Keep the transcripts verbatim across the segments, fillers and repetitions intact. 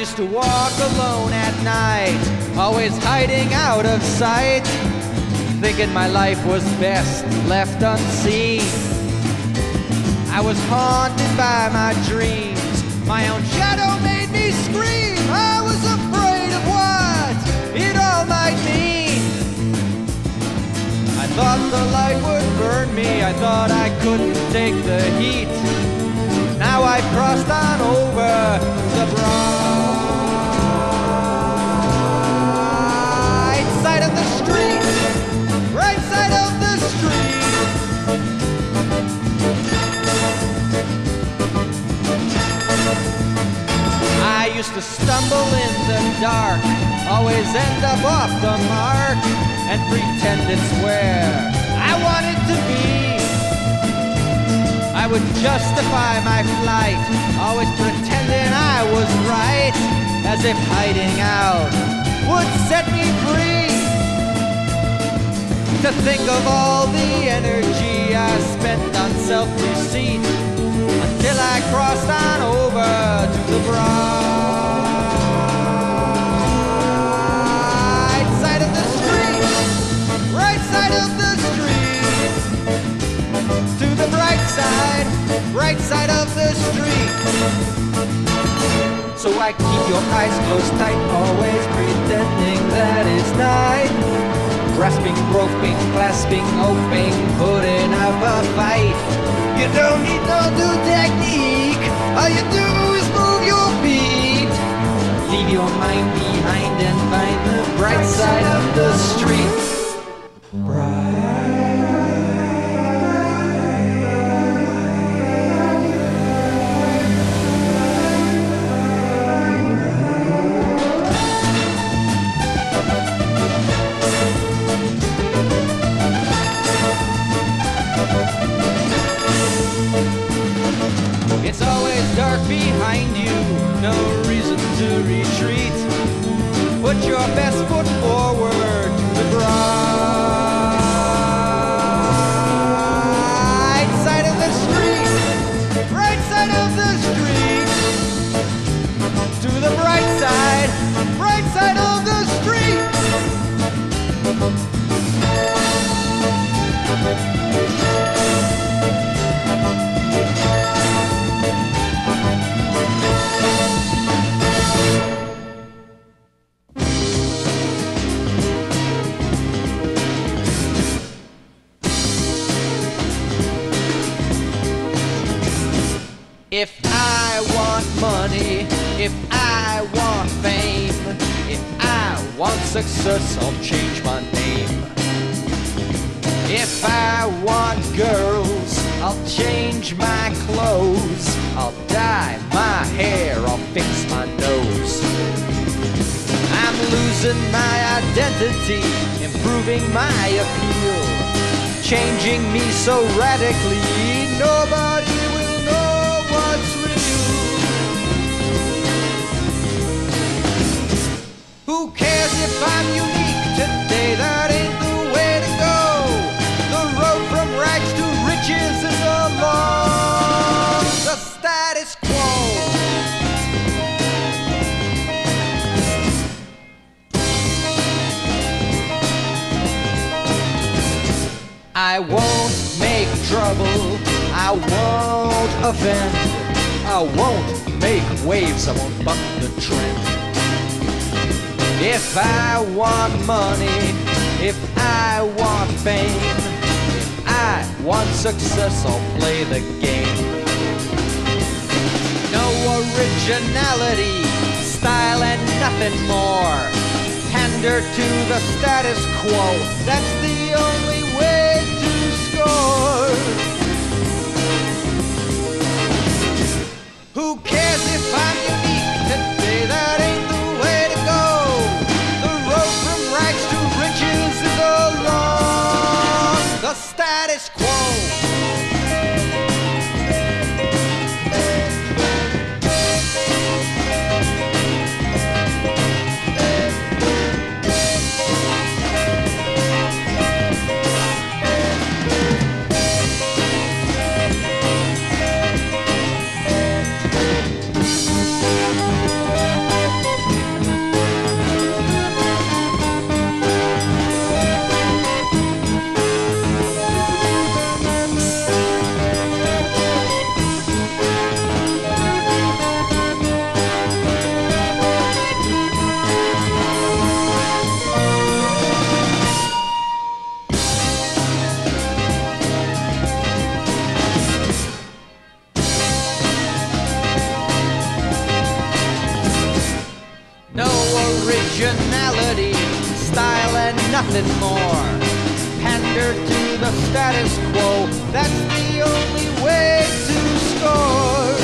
used to walk alone at night, always hiding out of sight, thinking my life was best left unseen. I was haunted by my dreams, my own shadow made me scream. I was afraid of what it all might mean. I thought the light would burn me, I thought I couldn't take the heat. Now I've crossed on over the bright side of the street, right side of the street. I used to stumble in the dark, always end up off the mark, and pretend it's where I wanted to be. I would justify my flight, always pretending I was right, as if hiding out would set me free. To think of all the energy I spent on self-deceit, until I crossed on over to the bright side of the street, right side of the street, to the bright side, right side of the street. So I keep your eyes closed tight, always pretending that it's night, grasping, groping, clasping, hoping, putting up a fight. You don't need no new technique, all you do is move your feet. Leave your mind behind and find the bright side of the street. It's always dark behind you, no reason to retreat. Put your best foot forward to the bright side of the street, right side of the street, to the bright side, right side of the street. If I want money, if I want fame, if I want success, I'll change my name. If I want girls, I'll change my clothes, I'll dye my hair, I'll fix my nose. I'm losing my identity, improving my appeal, changing me so radically, nobody will know what's real. Who cares if I'm unique today? That ain't the way to go. The road from rags to riches is along the status quo. I won't make trouble, I won't offend, I won't make waves, I won't buck the trend. If I want money, if I want fame, if I want success, I'll play the game. No originality, style and nothing more. Pander to the status quo, that's the only way to score. Who cares if I'm unique today? That ain't the way to go. The road from rags to riches is along the status quo. nothing more. Pander to the status quo, that's the only way to score.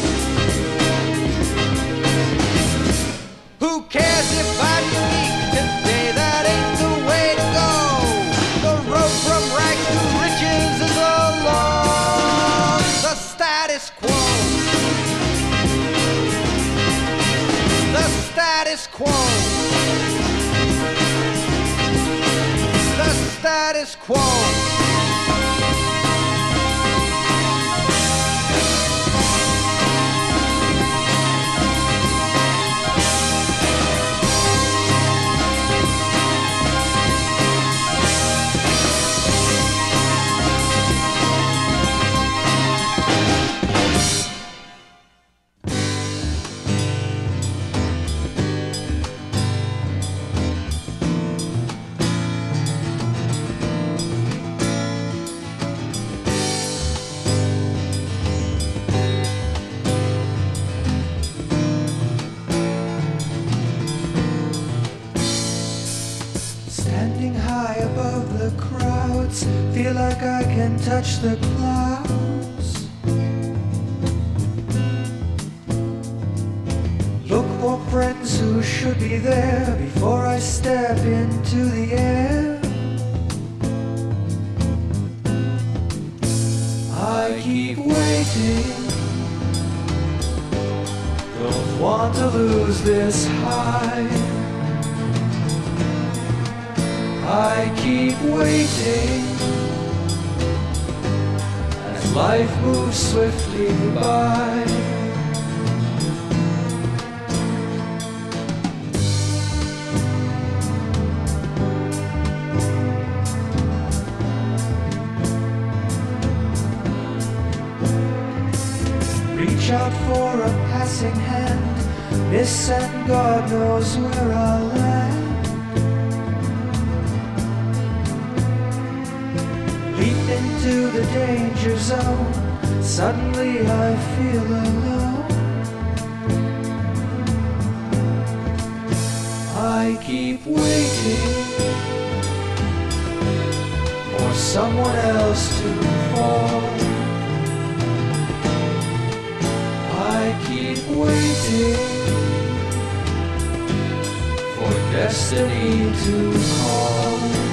Who cares if I'm unique today? That ain't the way to go. The road from rags to riches is along the status quo. The status quo. The status quo. Feel like I can touch the clouds. Look for friends who should be there before I step into the air. I keep waiting, don't want to lose this high. I keep waiting as life moves swiftly by. Reach out for a passing hand, miss and God knows where I'll land. Into the danger zone, suddenly I feel alone. I keep waiting for someone else to fall. I keep waiting for destiny to call.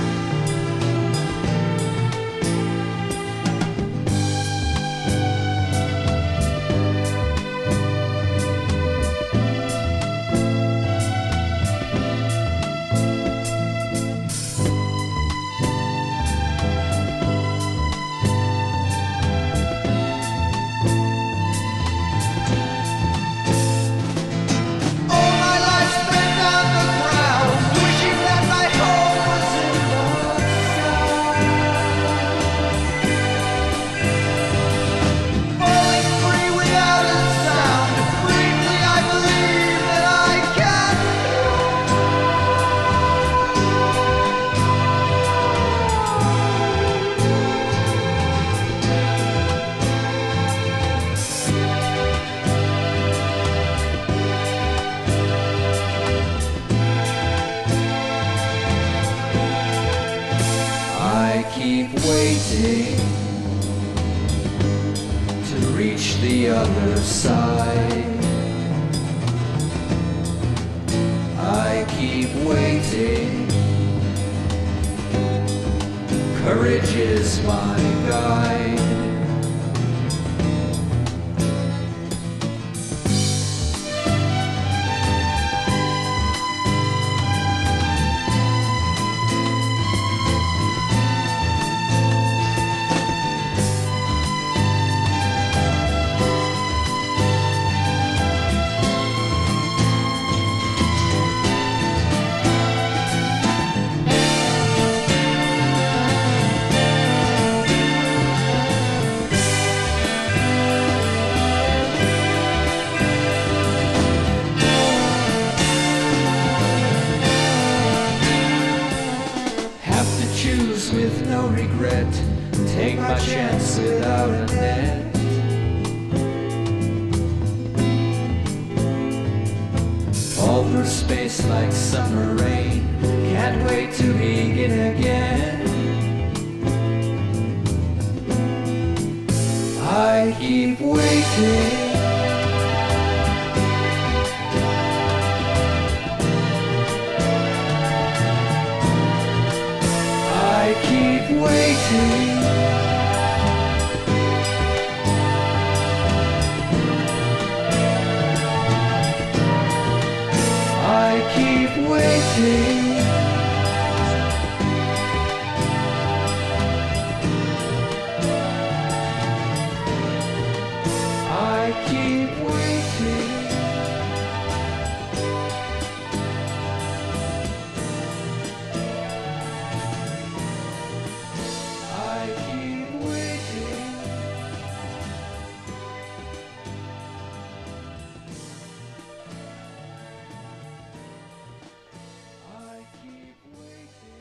waiting to reach the other side. I keep waiting. Courage is my guide. With no regret, take my chance without a net. Fall through space like summer rain, can't wait to begin again. I keep waiting. I keep waiting. I keep waiting. I keep waiting. I keep waiting. I keep waiting.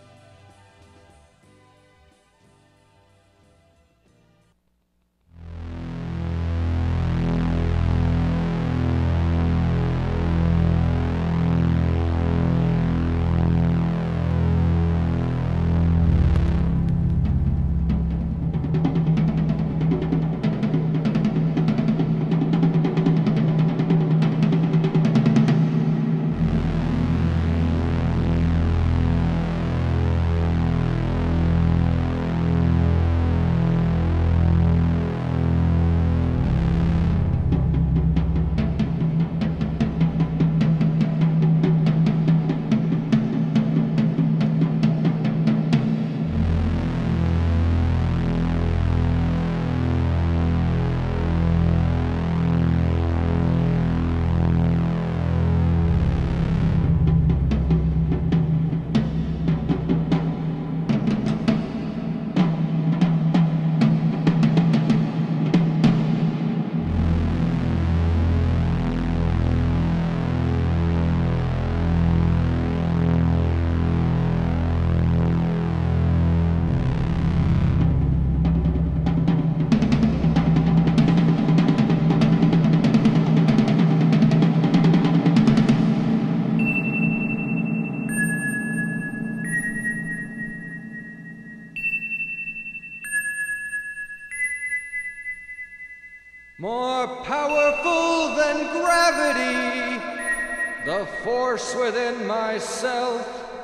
More powerful than gravity, the force within myself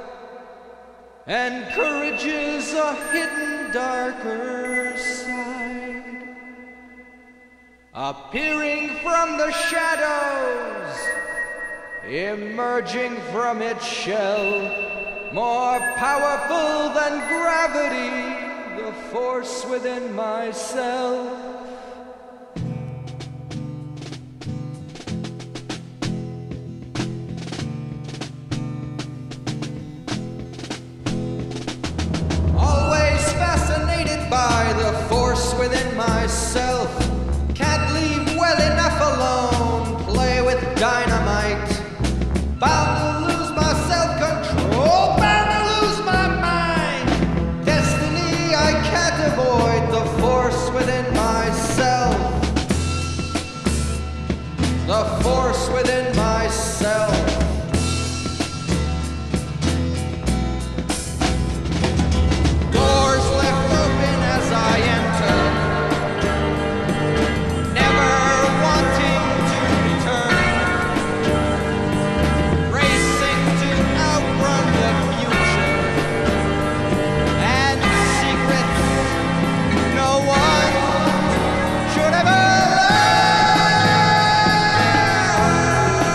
encourages a hidden darker side, appearing from the shadows, emerging from its shell. More powerful than gravity, the force within myself. By the force within myself, can't leave well enough alone, play with dynamite, bound to lose my self-control, bound to lose my mind, destiny I can't avoid, the force within myself, the force within myself. Should ever learn.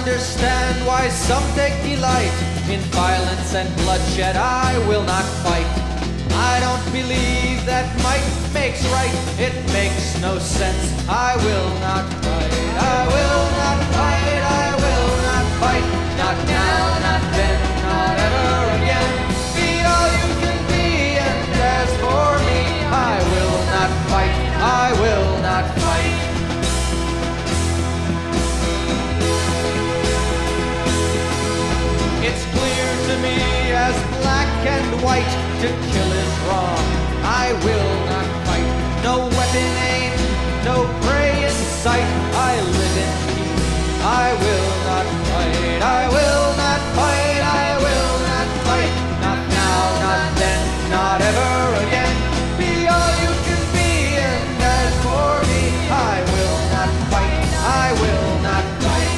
understand why some take delight in violence and bloodshed. I will not fight. I don't believe that might makes right. It makes no sense. I will not fight. I will not fight. I will not fight. Not now, not then, not ever again. Be all you can be, and as for me, I will not fight. I will not fight. It's clear to me as black and white, to kill is wrong. I will not fight. No weapon aimed, no prey in sight. I live in peace. I will not fight. I will not fight. I will not fight. Not now, not then, not ever again. Be all you can be, and as for me, I will not fight. I will not fight.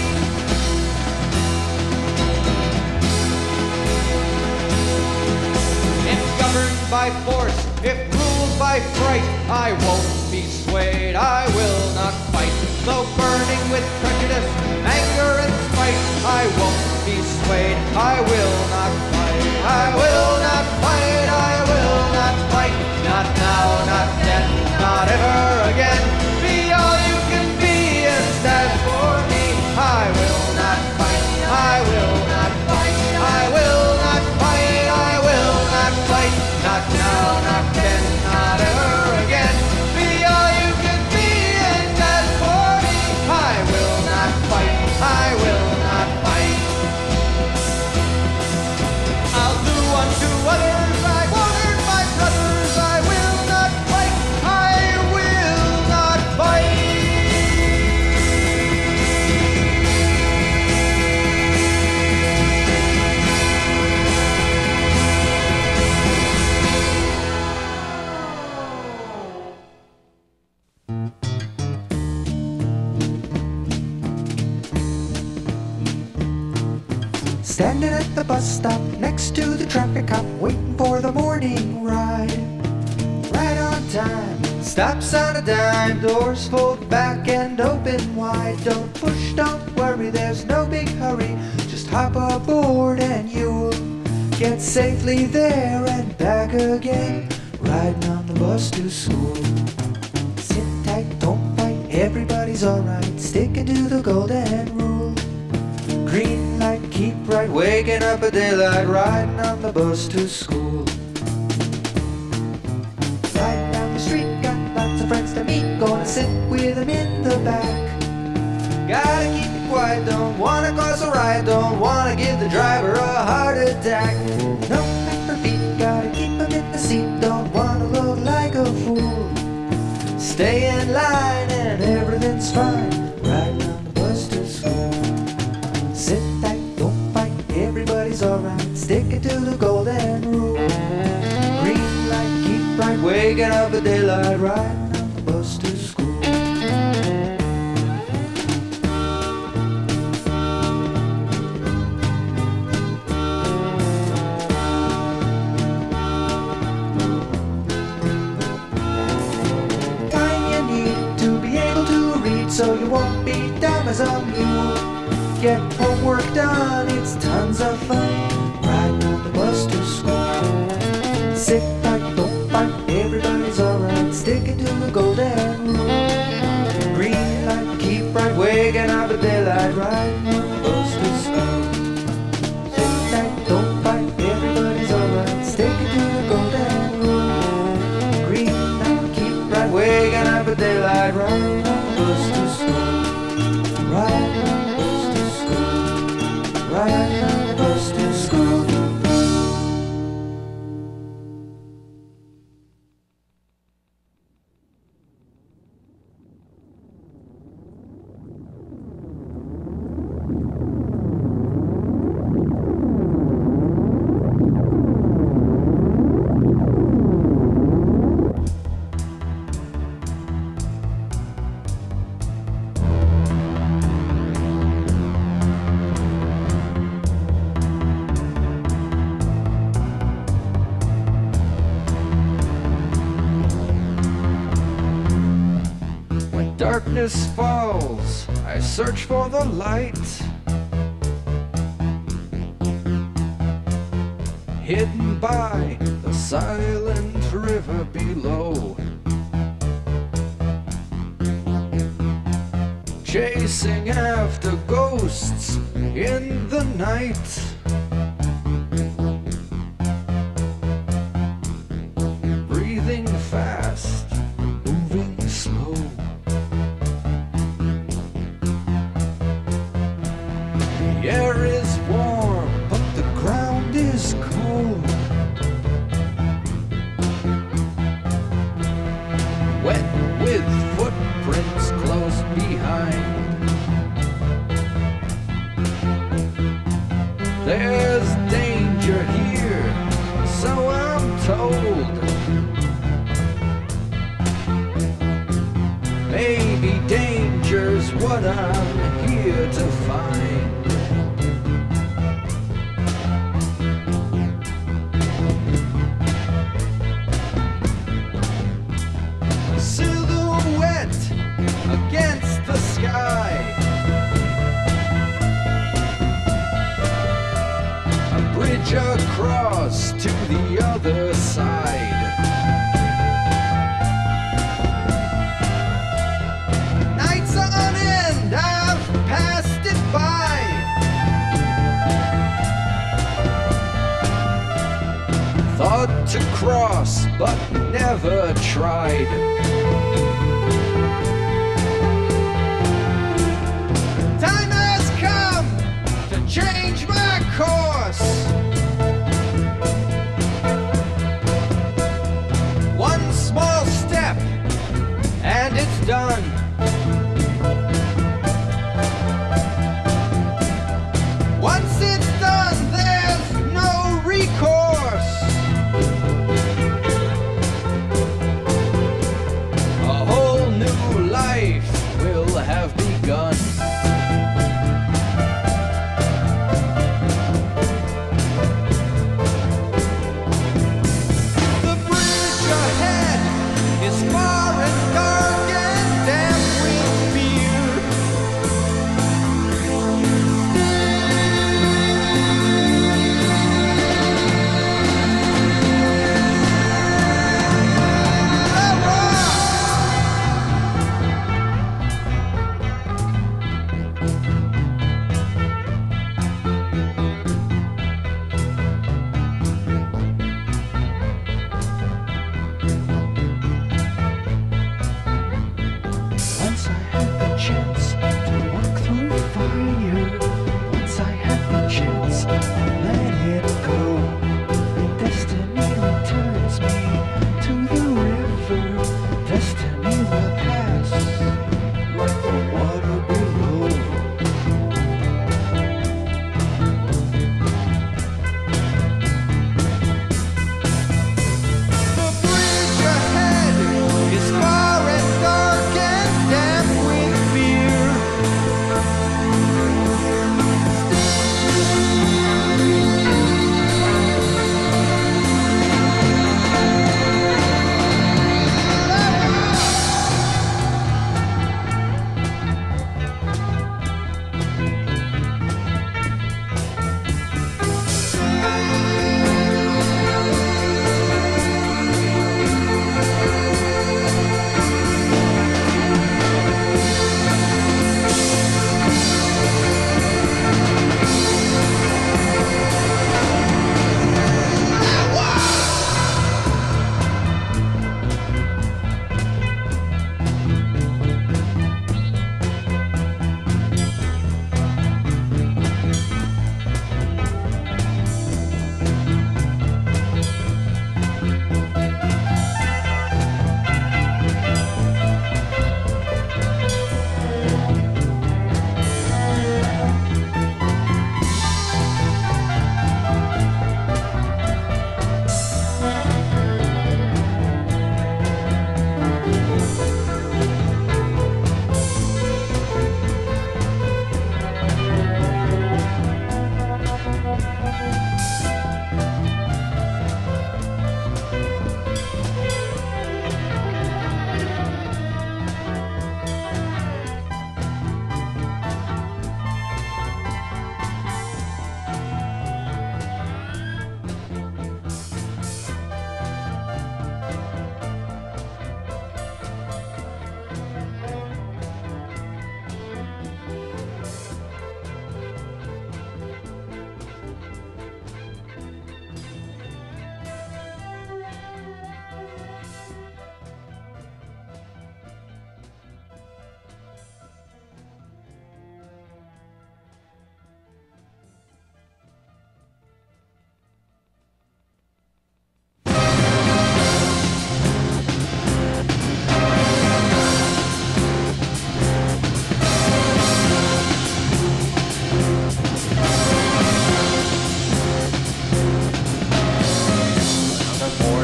If governed by force, if ruled by fright, I won't be swayed. I will not fight. Though burning with prejudice, anger and spite, I won't be swayed. I will not fight. I will not fight. I will not fight. Not now, not then, not ever again. Be all you can be, and as for me, I will not fight. I will not fight. I will not fight. I will not fight. Not now, not then, not ever again. Be all you can be, and as for me, I will not fight. I will not fight. I'll do unto others, I won't hurt my brothers. I will not fight. I will not fight. Standing at the bus stop next to the traffic cop, waiting for the morning ride. Right on time, stops on a dime, doors fold back and open wide. Don't push, don't worry, there's no big hurry. Just hop aboard and you'll get safely there and back again. Riding on the bus to school. Sit tight, don't fight, everybody's alright. Sticking to the golden rule. Green light, keep right, waking up at daylight, riding on the bus to school. Riding down the street, got lots of friends to meet, gonna sit with them in the back. Gotta keep it quiet, don't wanna cause a riot, don't wanna give the driver a heart attack. No pepper feet, gotta keep them in the seat, don't wanna look like a fool. Stay in line and everything's fine, riding on the bus to school. Sit tight, don't fight, everybody's alright, sticking to the golden rule. Green light, keep right, waking up at daylight, riding on the bus to school. Time you need to be able to read, so you won't be dumb as a mule. Get homework done, it's tons of fun, riding on the bus to school. Sit tight, don't fight, everybody's alright, sticking to the golden rule. Green light, keep right, waking up at daylight, riding on the bus to school. Sit tight, don't fight, everybody's alright, sticking to the golden rule. Green light, keep right, waking up at daylight, riding on the bus to school. Riding on the bus to school. Riding on the bus to school. Darkness falls, I search for the light. hidden by the silent river below, chasing after ghosts in the night. Breathing fast, moving slow. The air is warm, but the ground is cold. Wet with footprints close behind. There's danger here, so I'm told. Maybe danger's what I'm here to find. Silhouette against the sky, a bridge across to the other side. Nights on end, I've passed it by. Thought to cross, but never tried. Time has come to change my course. One small step and it's done. Once it's done, there's no recourse. A whole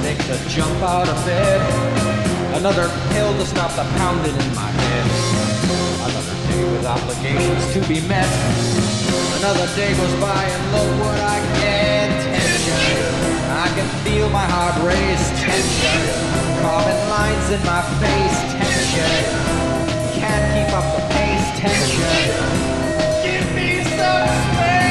take to jump out of bed. Another pill to stop the pounding in my head. Another day with obligations to be met. Another day goes by and look what I get. Tension. I can feel my heart race. Tension. Carving lines in my face. Tension. Can't keep up the pace. Tension. Give me some space.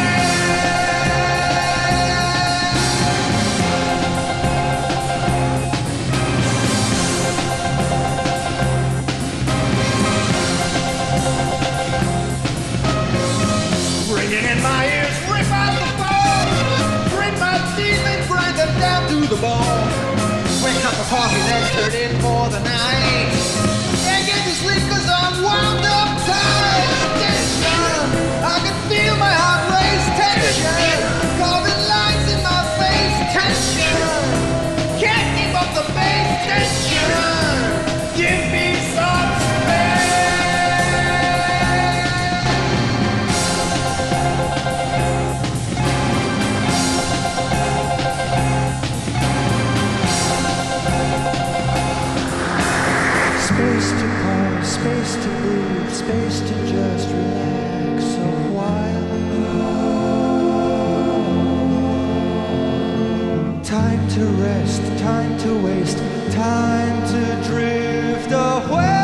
Ringing in my ears, rip out the phone. Grit my teeth and grind them down to the bone. Quick cup of coffee, then turn in for the night. Can't get to sleep cause I'm wound up tight. Tension, I can feel my heart race. Tension, carving lines in my face. Tension, can't keep up the pace. Tension, give me some space. Space to pause, space to breathe, space to just relax a while. Time to rest, time to waste, time to drift away.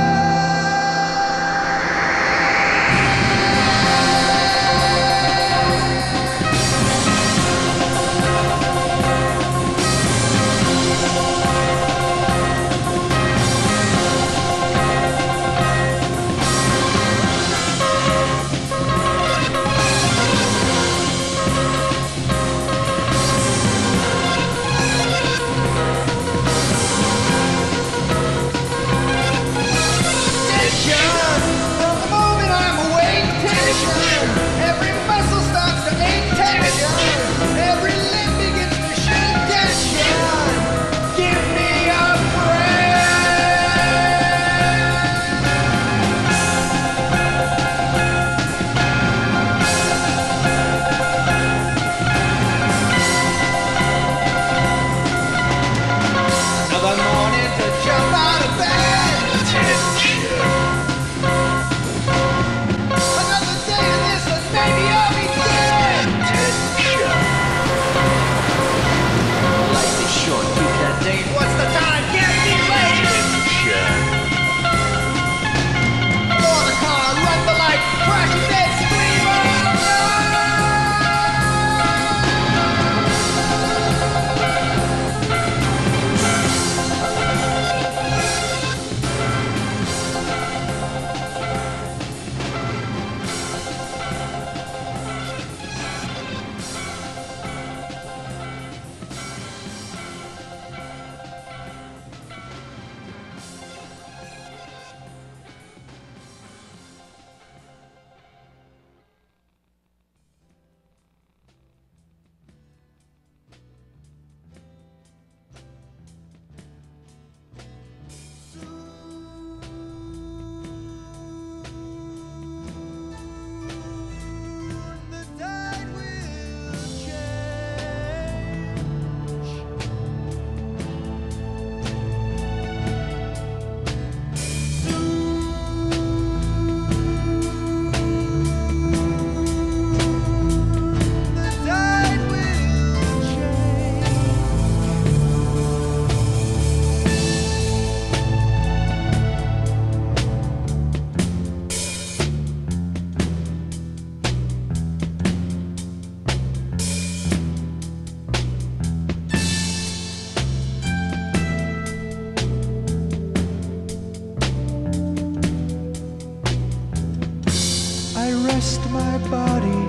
Rest my body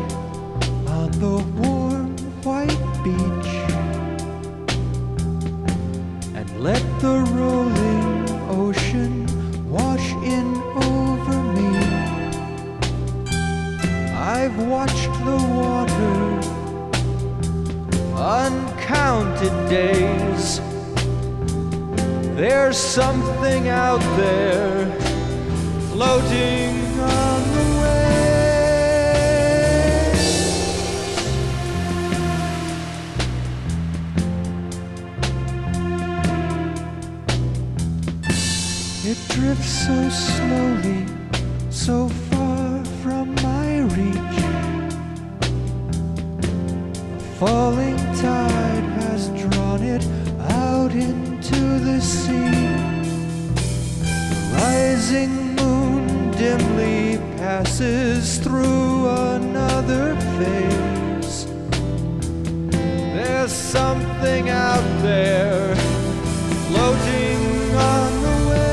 on the warm white beach and let the rolling ocean wash in over me. I've watched the water uncounted days. There's something out there floating on the waves. It drifts so slowly, so far from my reach. A falling tide has drawn it out into the sea. The rising moon dimly passes through another phase. There's something out there floating on the waves.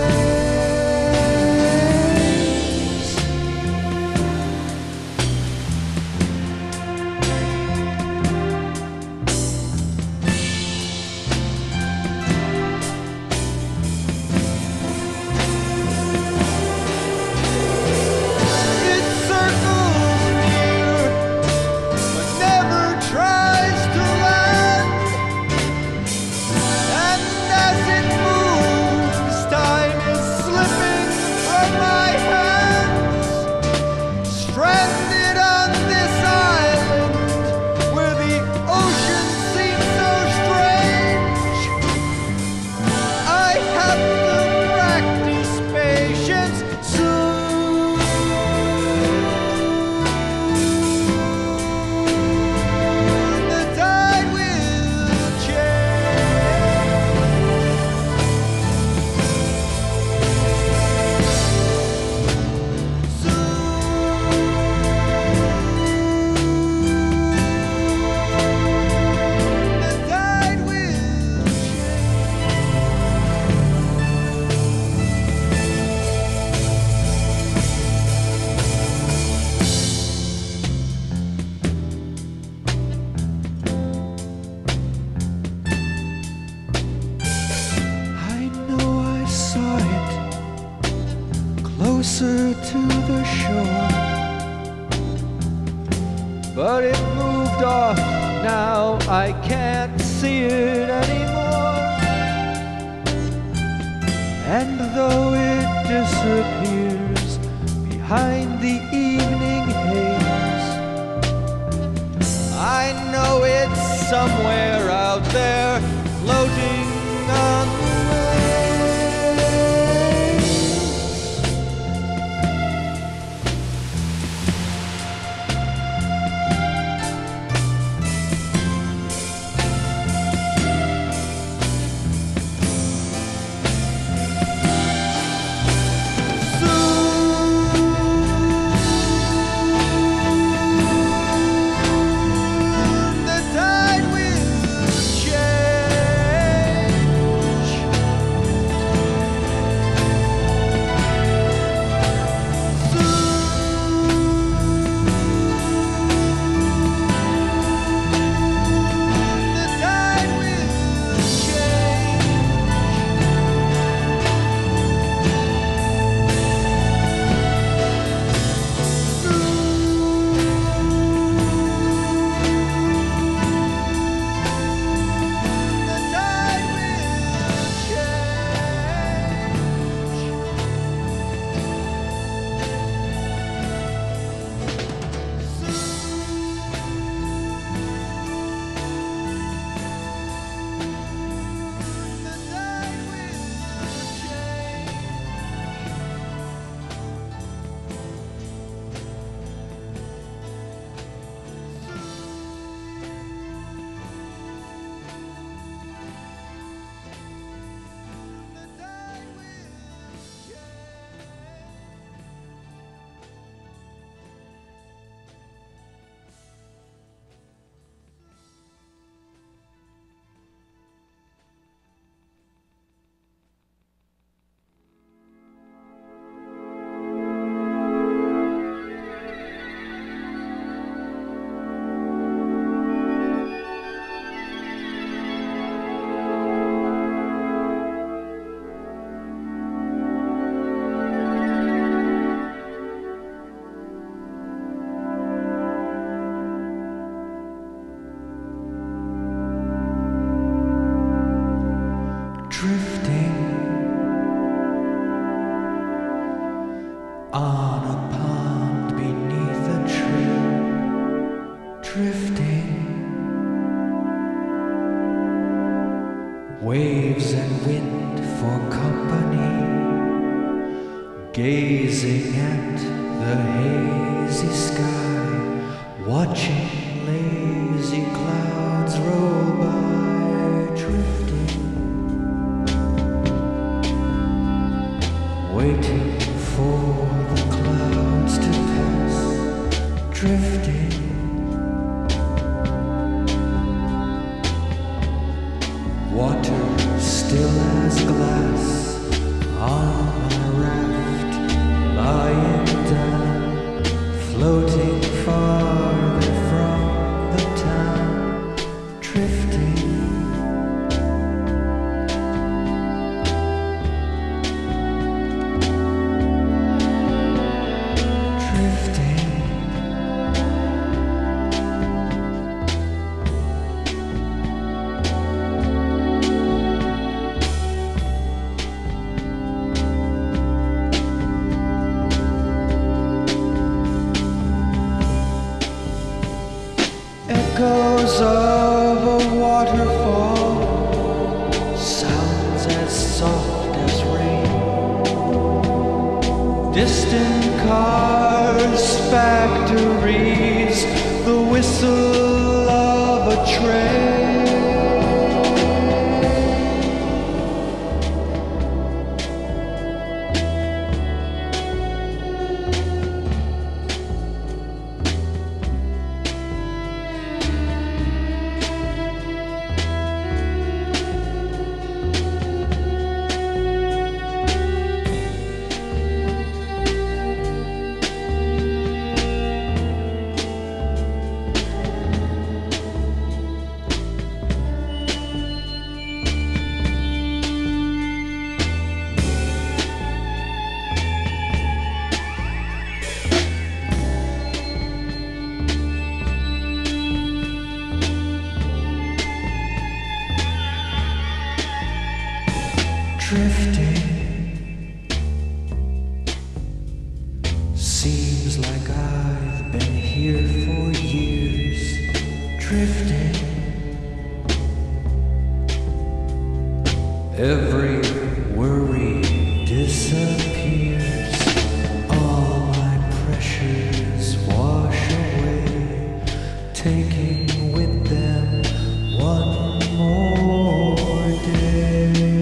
It circles near, but never tries to land. And as it moves, time is slipping from my hands. Stranded on this island where the ocean seems so strange, I have to practice patience soon. The tide will change. The tide will I know I saw it closer to the shore, but it moved off. Now I can't see it anymore. And though it disappears behind the evening haze, I know it's somewhere out there floating on the waves. Soon the tide will change. Soon the tide will change. The tide will Drifting on a pond beneath a tree. Drifting, waves and wind for company. gazing at the hazy sky, watching lazy clouds roll by, drifting, waiting for the clouds to pass, drifting. Water still as glass on my raft, lying down, floating farther from the town, drifting. Echoes of a waterfall, sounds as soft as rain, distant cars, factories, the whistle of a train. Drifting seems like I've been here for years. Drifting, every worry disappears. All my pressures wash away, taking with them one more day.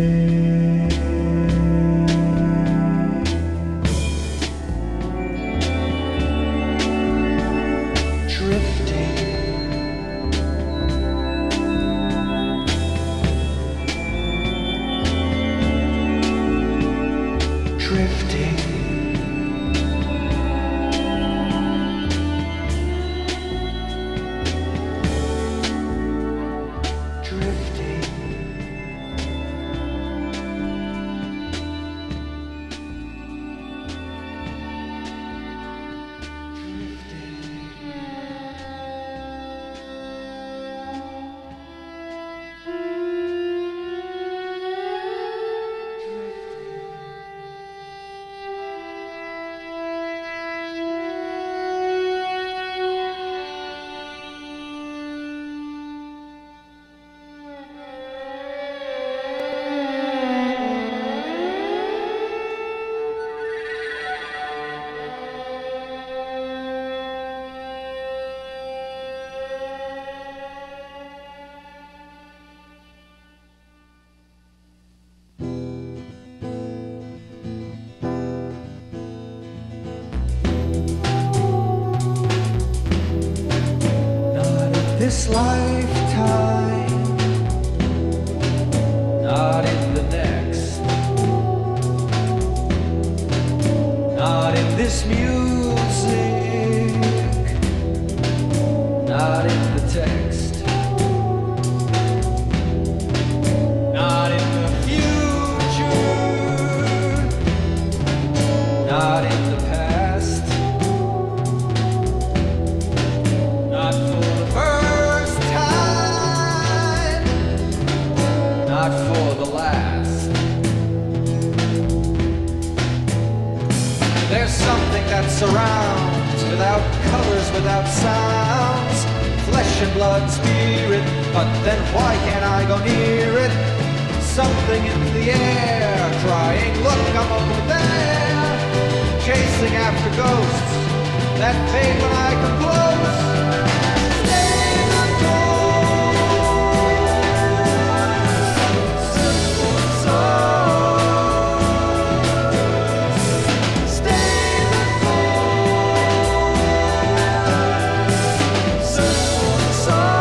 This lifetime, not in the next, not in this music, not in the text, not in the future, not in the past, not for the first time, not for the last. There's something that surrounds, without colors, without sounds, flesh and blood, spirit, but then why can't I go near it? Something in the air, crying, look, I'm over there. chasing after ghosts that fade when I come close. Stay the course, search for the stars. Stay the course, search for the stars.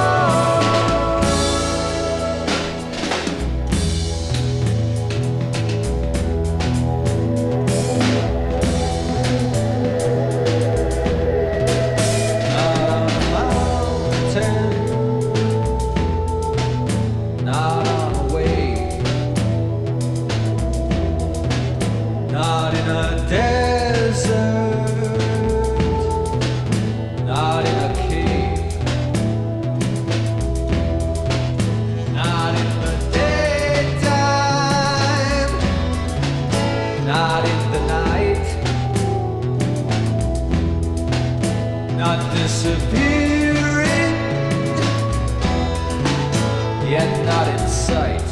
Disappearing, yet not in sight.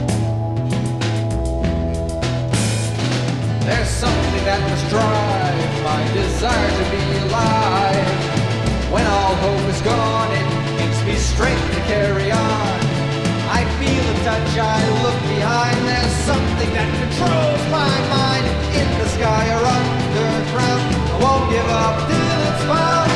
There's something that must drive my desire to be alive. When all hope is gone, it gives me strength to carry on. I feel a touch, I look behind. There's something that controls my mind. In the sky or underground, I won't give up till it's found.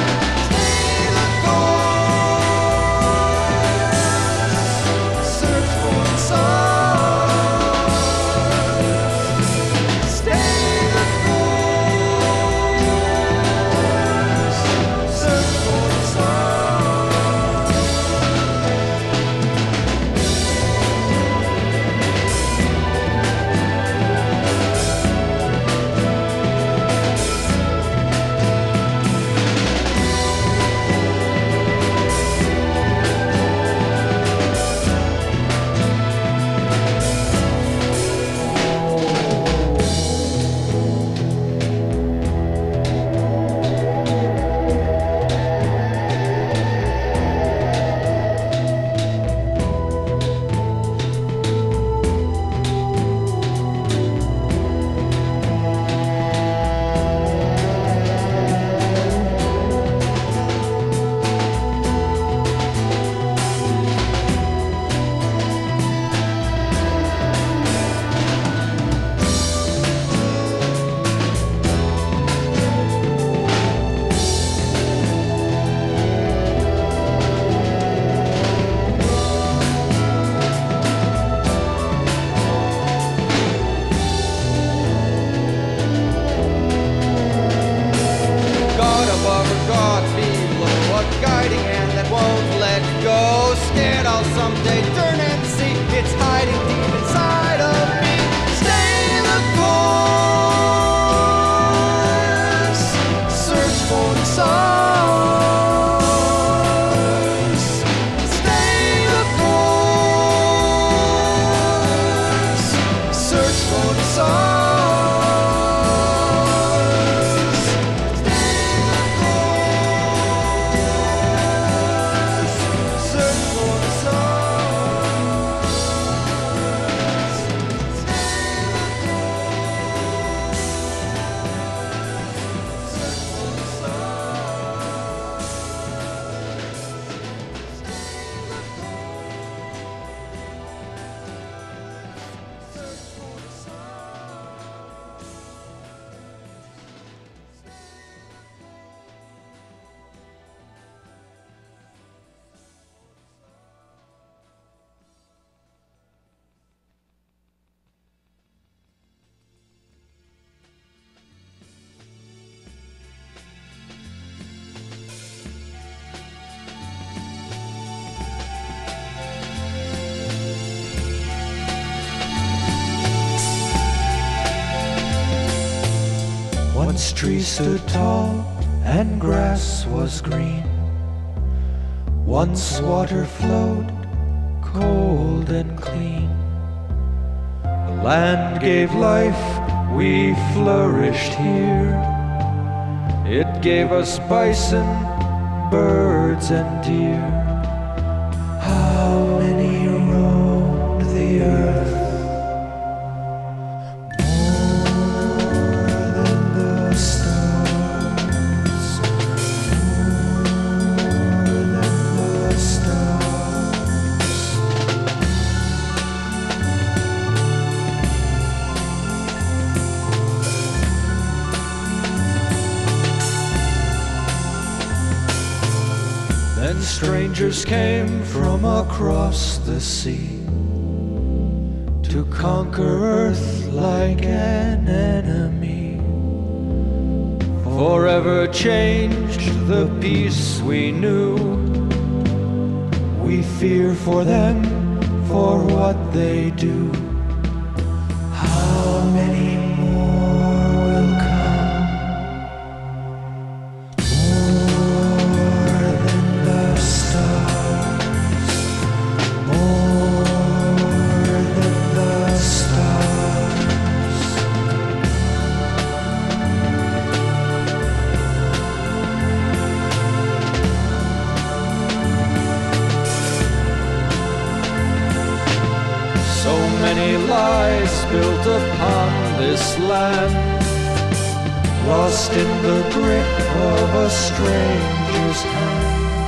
Someday turn and see it's hiding deep inside of me. Stay the course, search for the stars. Stay the course, search for the stars. Once trees stood tall and grass was green. Once water flowed cold and clean. The land gave life, we flourished here. It gave us bison, birds and deer. How many roamed the earth? More than the stars. strangers came from across the sea to conquer Earth like an enemy. Forever changed the peace we knew. We fear for them, for what they do. How many more will come? More than the stars. More than the stars. So many lies built upon this land, lost in the grip of a stranger's hand.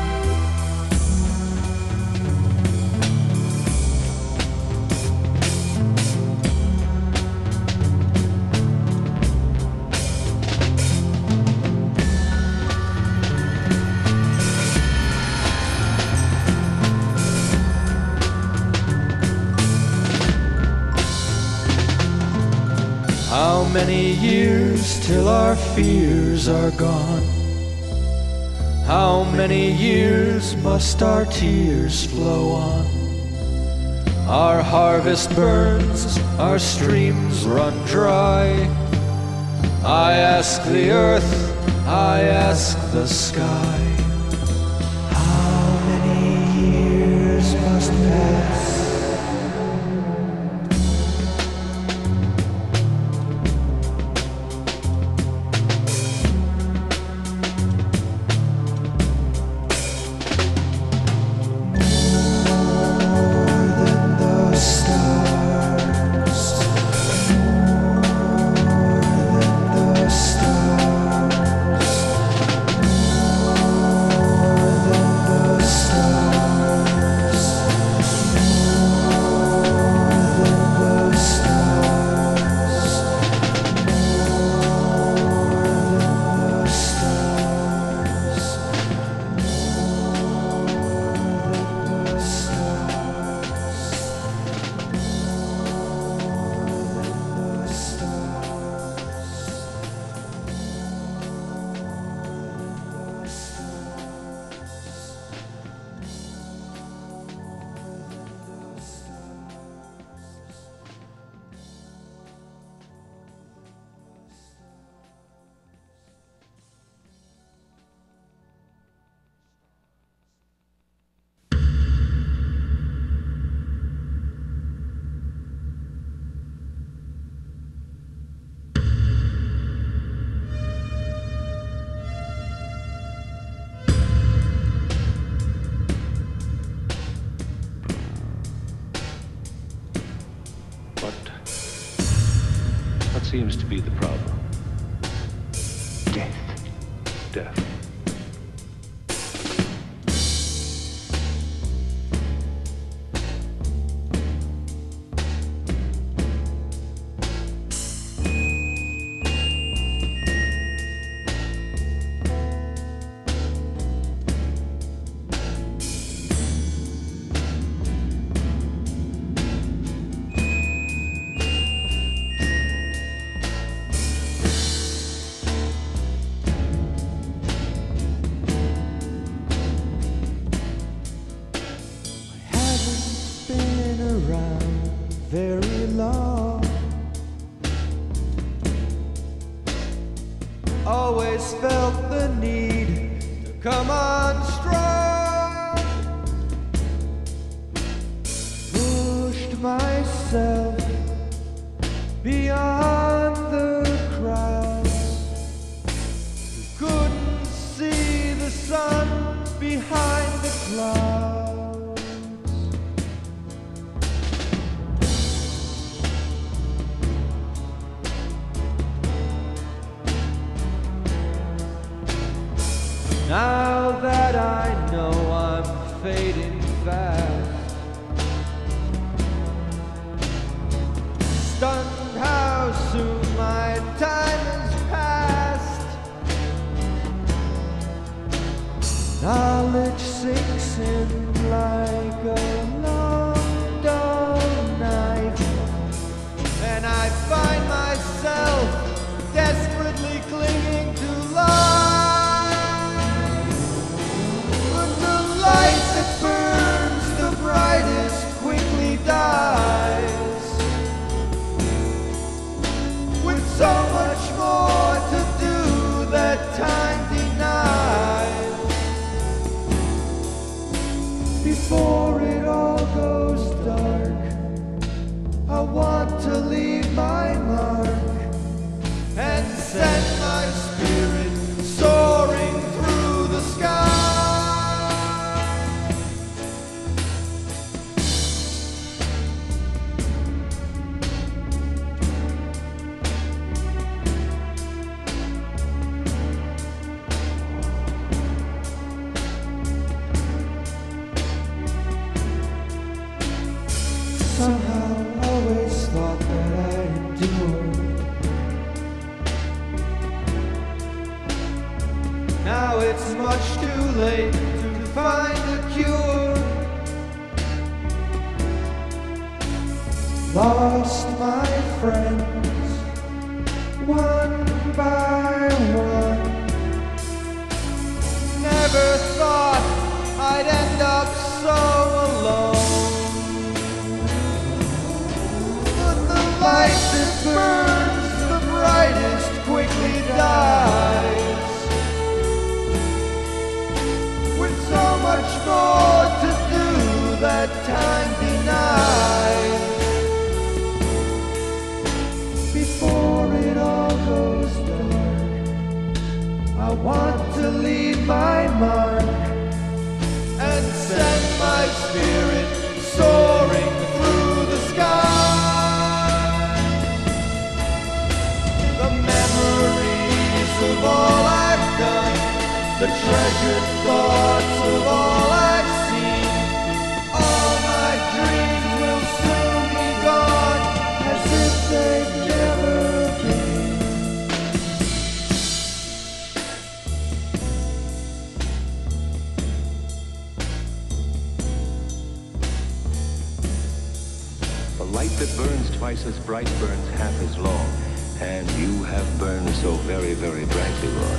How many years till our fears are gone? How many years must our tears flow on? Our harvest burns, our streams run dry. I ask the earth, I ask the sky. How many years must pass? Seems to be the problem. Death. Death. Very long. Always felt the need to come on strong. Pushed myself beyond the crowds. Couldn't see the sun behind the clouds. Now that I know I'm fading fast, stunned how soon my time has passed. Knowledge sinks I want to leave my mark and send my spirit soaring through the sky. Somehow always thought that I'd endure. Now it's much too late to find a cure. Lost my friends one by one. Never thought I'd end up so alone. Light that burns the brightest quickly dies. With so much more to do that time denies. Before it all goes dark, I want to leave my mark and send my spirit soaring through the sky. Of all I've done, the treasured thoughts of all I've seen, all my dreams will soon be gone, as if they'd never been. The light that burns twice as bright burns half as long. And you have burned so very, very brightly, Roy.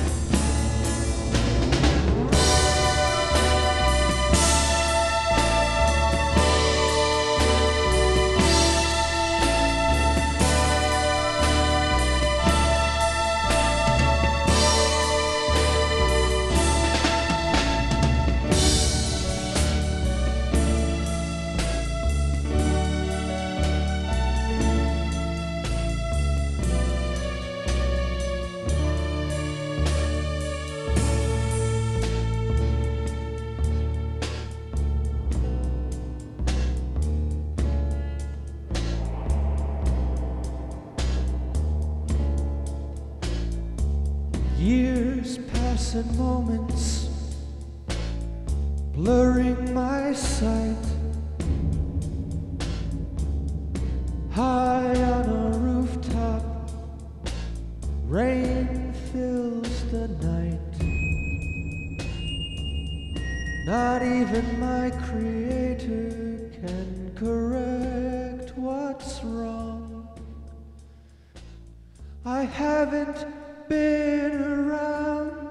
Years pass in moments, blurring my sight. High on a rooftop, rain fills the night. Not even my creator can correct what's wrong. I haven't been around